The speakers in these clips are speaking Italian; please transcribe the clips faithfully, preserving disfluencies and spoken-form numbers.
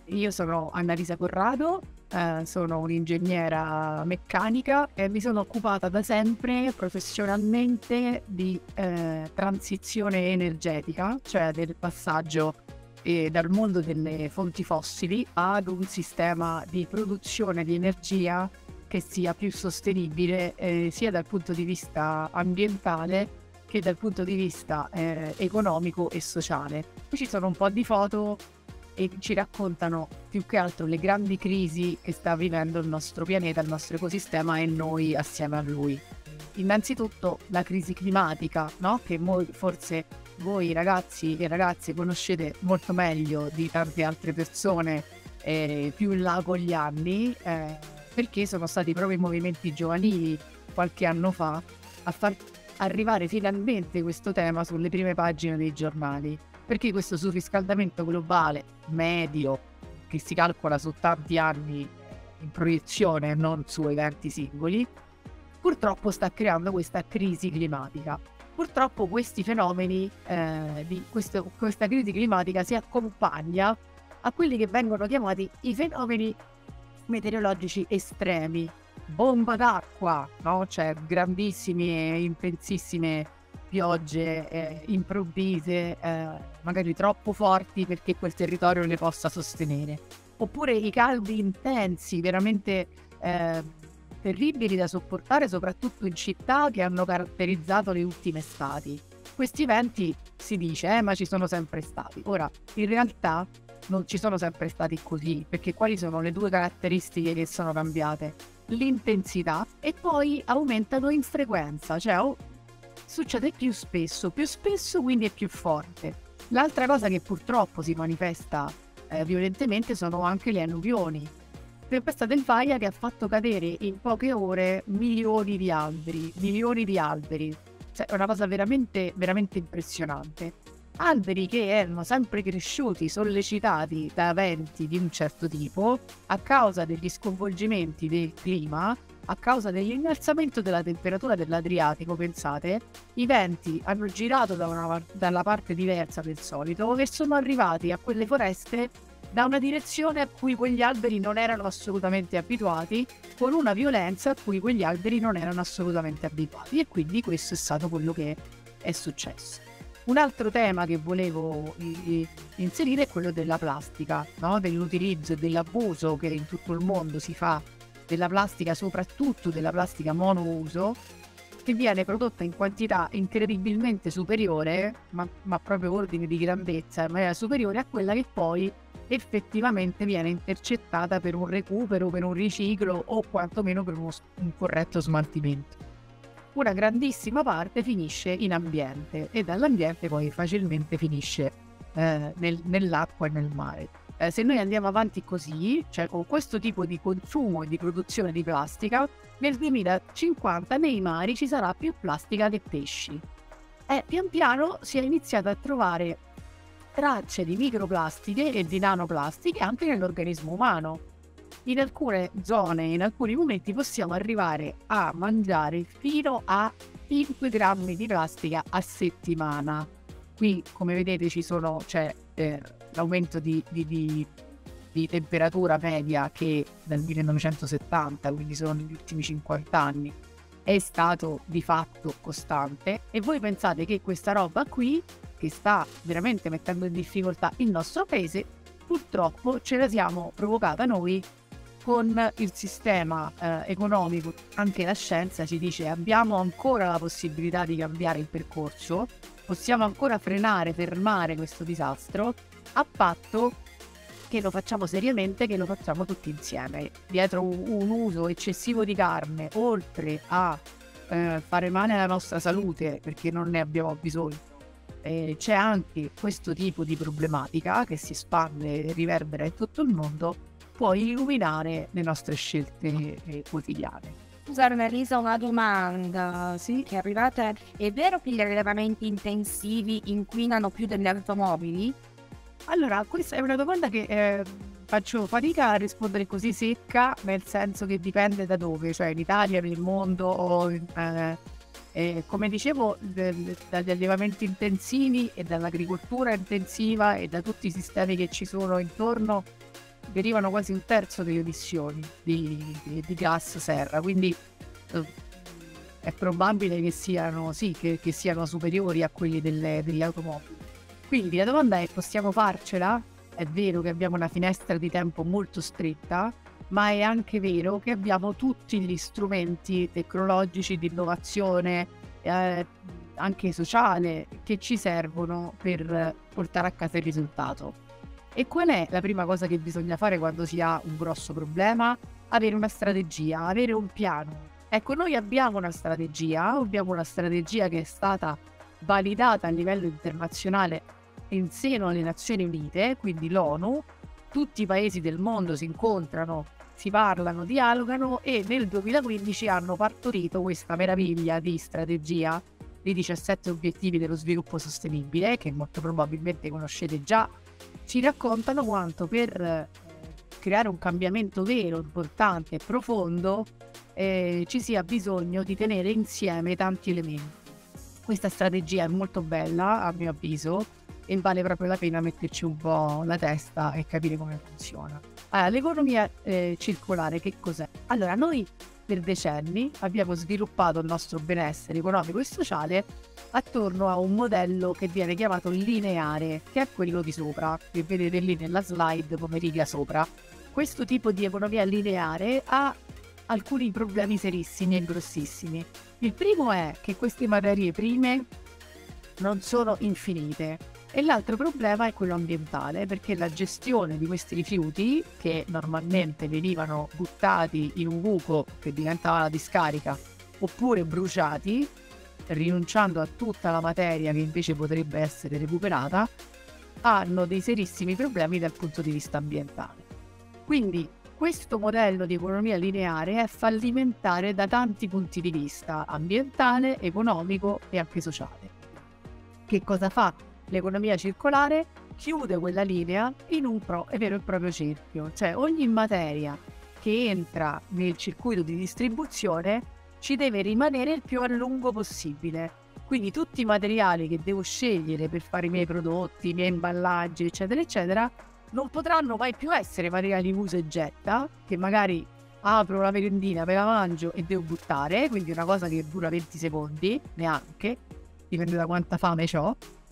Io sono Annalisa Corrado, eh, sono un'ingegnera meccanica e mi sono occupata da sempre professionalmente di eh, transizione energetica, cioè del passaggio eh, dal mondo delle fonti fossili ad un sistema di produzione di energia che sia più sostenibile eh, sia dal punto di vista ambientale che dal punto di vista eh, economico e sociale. Qui ci sono un po' di foto e ci raccontano più che altro le grandi crisi che sta vivendo il nostro pianeta, il nostro ecosistema e noi assieme a lui. Innanzitutto la crisi climatica, no? Che mo- forse voi ragazzi e ragazze conoscete molto meglio di tante altre persone eh, più in là con gli anni, eh, perché sono stati proprio i movimenti giovanili qualche anno fa a far arrivare finalmente questo tema sulle prime pagine dei giornali. Perché questo surriscaldamento globale medio, che si calcola su tanti anni in proiezione, non su eventi singoli, purtroppo sta creando questa crisi climatica. Purtroppo questi fenomeni, eh, di questo, questa crisi climatica si accompagna a quelli che vengono chiamati i fenomeni meteorologici estremi, bomba d'acqua, no? Cioè grandissime e intensissime piogge eh, improvvise, eh, magari troppo forti perché quel territorio le possa sostenere. Oppure i caldi intensi, veramente eh, terribili da sopportare, soprattutto in città che hanno caratterizzato le ultime estati. Questi eventi si dice, eh, ma ci sono sempre stati. Ora, in realtà non ci sono sempre stati così, perché quali sono le due caratteristiche che sono cambiate? L'intensità e poi aumentano in frequenza, cioè oh, succede più spesso, più spesso quindi è più forte. L'altra cosa che purtroppo si manifesta eh, violentemente sono anche le alluvioni. Tempesta del Faia che ha fatto cadere in poche ore milioni di alberi, milioni di alberi. Cioè, è una cosa veramente, veramente impressionante. Alberi che erano sempre cresciuti, sollecitati da eventi di un certo tipo, a causa degli sconvolgimenti del clima, a causa dell'innalzamento della temperatura dell'Adriatico, pensate, i venti hanno girato da una, dalla parte diversa del solito e sono arrivati a quelle foreste da una direzione a cui quegli alberi non erano assolutamente abituati, con una violenza a cui quegli alberi non erano assolutamente abituati, e quindi questo è stato quello che è successo. Un altro tema che volevo i- inserire è quello della plastica, no? Dell'utilizzo e dell'abuso che in tutto il mondo si fa della plastica, soprattutto della plastica monouso, che viene prodotta in quantità incredibilmente superiore, ma, ma proprio ordine di grandezza, in maniera superiore a quella che poi effettivamente viene intercettata per un recupero, per un riciclo o quantomeno per uno, un corretto smaltimento. Una grandissima parte finisce in ambiente e dall'ambiente poi facilmente finisce eh, nel- nell'acqua e nel mare. Eh, se noi andiamo avanti così, cioè con questo tipo di consumo e di produzione di plastica, nel duemilacinquanta nei mari ci sarà più plastica che pesci. E pian piano si è iniziato a trovare tracce di microplastiche e di nanoplastiche anche nell'organismo umano. In alcune zone, in alcuni momenti possiamo arrivare a mangiare fino a cinque grammi di plastica a settimana. Qui, come vedete, ci sono, c'è eh, l'aumento di, di, di, di temperatura media che dal millenovecentosettanta, quindi sono negli ultimi cinquanta anni, è stato di fatto costante. E voi pensate che questa roba qui, che sta veramente mettendo in difficoltà il nostro paese, purtroppo ce la siamo provocata noi con il sistema eh, economico. Anche la scienza ci dice abbiamo ancora la possibilità di cambiare il percorso, possiamo ancora frenare, fermare questo disastro, a patto che lo facciamo seriamente, che lo facciamo tutti insieme. Dietro un, un uso eccessivo di carne, oltre a eh, fare male alla nostra salute, perché non ne abbiamo bisogno, eh, c'è anche questo tipo di problematica che si espande e riverbera in tutto il mondo, può illuminare le nostre scelte eh, quotidiane. Scusa Annalisa, una domanda, sì, che è arrivata. È vero che gli allevamenti intensivi inquinano più delle automobili? Allora, questa è una domanda che eh, faccio fatica a rispondere così secca, nel senso che dipende da dove, cioè in Italia, nel mondo, o in, eh, eh, come dicevo, del- dagli allevamenti intensivi e dall'agricoltura intensiva e da tutti i sistemi che ci sono intorno. derivano quasi un terzo delle emissioni di, di- di gas serra, quindi eh, è probabile che siano, sì, che, che siano superiori a quelli delle, delle automobili. Quindi la domanda è: possiamo farcela? È vero che abbiamo una finestra di tempo molto stretta, ma è anche vero che abbiamo tutti gli strumenti tecnologici di innovazione, eh, anche sociale, che ci servono per portare a casa il risultato. E qual è la prima cosa che bisogna fare quando si ha un grosso problema? Avere una strategia, avere un piano. Ecco, noi abbiamo una strategia, abbiamo una strategia che è stata validata a livello internazionale in seno alle Nazioni Unite, quindi l'ONU. Tutti i paesi del mondo si incontrano, si parlano, dialogano e nel duemilaquindici hanno partorito questa meraviglia di strategia di diciassette obiettivi dello sviluppo sostenibile, che molto probabilmente conoscete già. Ci raccontano quanto per eh, creare un cambiamento vero, importante e profondo eh, ci sia bisogno di tenere insieme tanti elementi. Questa strategia è molto bella, a mio avviso, e vale proprio la pena metterci un po' la testa e capire come funziona. Allora, l'economia eh, circolare che cos'è? Allora, noi per decenni abbiamo sviluppato il nostro benessere economico e sociale attorno a un modello che viene chiamato lineare, che è quello di sopra, che vedete lì nella slide come riga sopra. Questo tipo di economia lineare ha alcuni problemi serissimi e grossissimi. Il primo è che queste materie prime non sono infinite. E l'altro problema è quello ambientale, perché la gestione di questi rifiuti, che normalmente venivano buttati in un buco che diventava la discarica, oppure bruciati, rinunciando a tutta la materia che invece potrebbe essere recuperata, hanno dei serissimi problemi dal punto di vista ambientale. Quindi questo modello di economia lineare è fallimentare da tanti punti di vista: ambientale, economico e anche sociale. Che cosa fa l'economia circolare? Chiude quella linea in un pro e vero e proprio cerchio, cioè ogni materia che entra nel circuito di distribuzione ci deve rimanere il più a lungo possibile. Quindi tutti i materiali che devo scegliere per fare i miei prodotti, i miei imballaggi, eccetera, eccetera, non potranno mai più essere materiali usa e getta, che magari apro la merendina, me la mangio e devo buttare, quindi una cosa che dura venti secondi, neanche, dipende da quanta fame ho.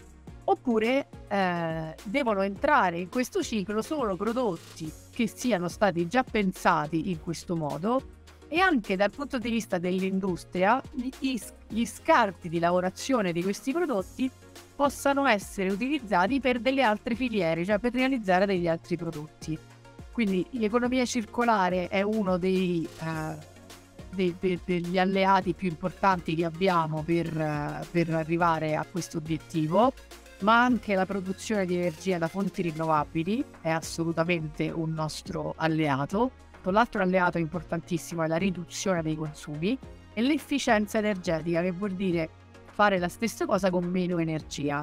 Oppure eh, devono entrare in questo ciclo solo prodotti che siano stati già pensati in questo modo, e anche dal punto di vista dell'industria gli, gli scarti di lavorazione di questi prodotti possano essere utilizzati per delle altre filiere, cioè per realizzare degli altri prodotti. Quindi l'economia circolare è uno dei, eh, dei, de, degli alleati più importanti che abbiamo per, uh, per arrivare a questo obiettivo, ma anche la produzione di energia da fonti rinnovabili è assolutamente un nostro alleato. L'altro alleato importantissimo è la riduzione dei consumi e l'efficienza energetica, che vuol dire fare la stessa cosa con meno energia.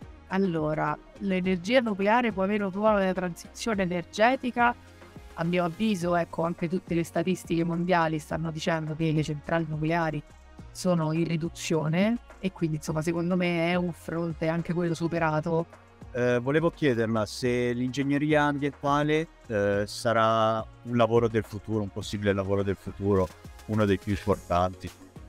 Allora, l'energia nucleare può avere un ruolo nella transizione energetica? A mio avviso, ecco, anche tutte le statistiche mondiali stanno dicendo che le centrali nucleari sono in riduzione e quindi, insomma, secondo me è un fronte anche quello superato. Eh, volevo chiederla se l'ingegneria ambientale eh, sarà un lavoro del futuro, un possibile lavoro del futuro, uno dei più importanti.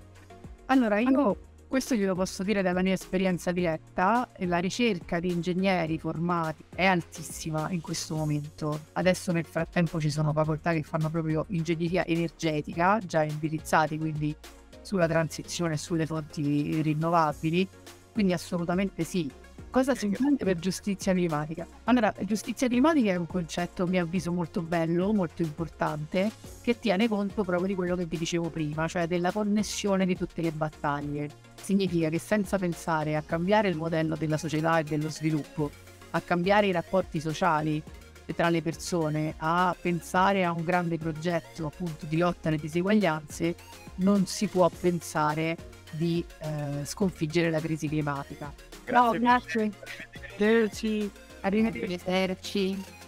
Allora, io questo glielo posso dire dalla mia esperienza diretta: la ricerca di ingegneri formati è altissima in questo momento. Adesso nel frattempo ci sono facoltà che fanno proprio ingegneria energetica, già indirizzati quindi sulla transizione e sulle fonti rinnovabili, quindi assolutamente sì. Cosa si intende per giustizia climatica? Allora, giustizia climatica è un concetto, a mio avviso, molto bello, molto importante, che tiene conto proprio di quello che vi dicevo prima, cioè della connessione di tutte le battaglie. Significa che senza pensare a cambiare il modello della società e dello sviluppo, a cambiare i rapporti sociali tra le persone, a pensare a un grande progetto appunto di lotta alle diseguaglianze, non si può pensare di eh, sconfiggere la crisi climatica. Grazie. No, grazie. Arrivederci. Arrivederci. Arrivederci.